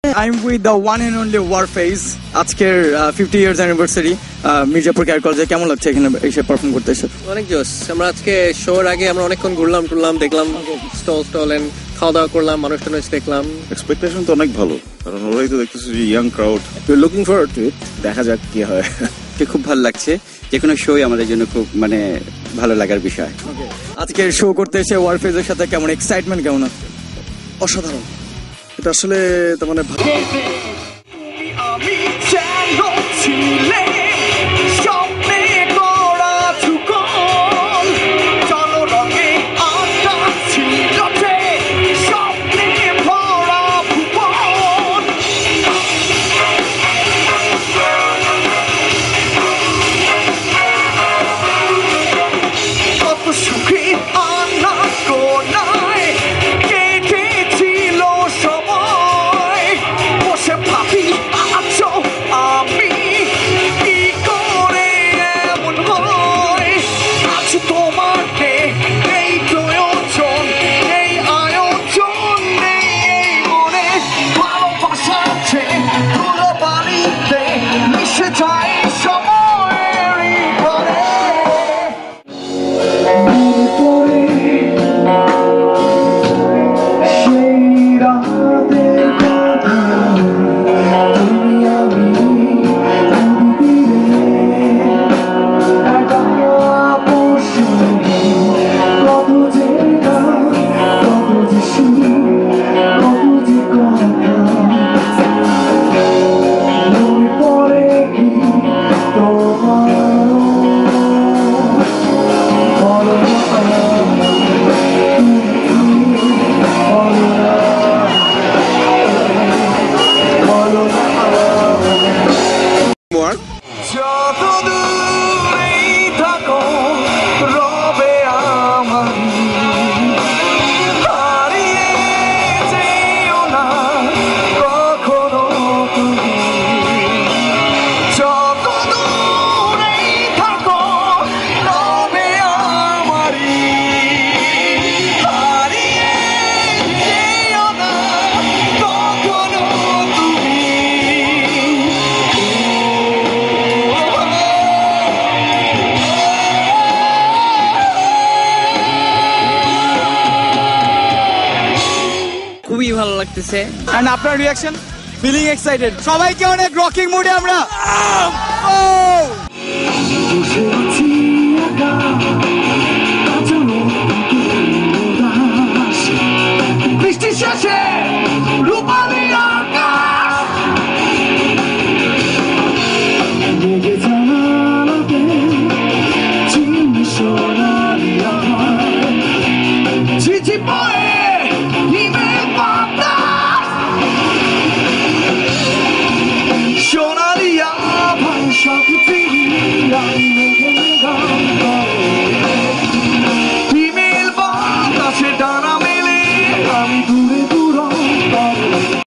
I'm with the one and only Warfaze. আজকের 50 years anniversary Mirzapur car কলেজে কেমন লাগছে এখানে এসে পারফর্ম করতে এসে? অনেক জোস। আমরা আজকে শোর আগে আমরা অনেকক্ষণ ঘুরলাম টুরলাম, দেখলাম স্টল এন্ড খাওয়া দাওয়া করলাম, মানুষ টানুষ দেখলাম। এক্সপেকটেশন তো অনেক ভালো, কারণ ওরাই তো দেখতেছি যে young crowd. Looking forward to it, দেখা যাক কি হয়। খুব ভালো লাগছে, যে কোনো শোই আমাদের জন্য খুব ভালো লাগার বিষয়। আজকের শো করতে এসে ওয়ারফেজের সাথে কেমন এক্সাইটমেন্ট কেমন আছে? অসাধারণ, এটা আসলে তার মানে খুবই ভালো লাগতেছে। এন্ড আপনার রিঅ্যাকশন? ফিলিং এক্সাইটেড, সবাইকে অনেক রকিং মুডে আমরা বৃষ্টি শেষে রূপা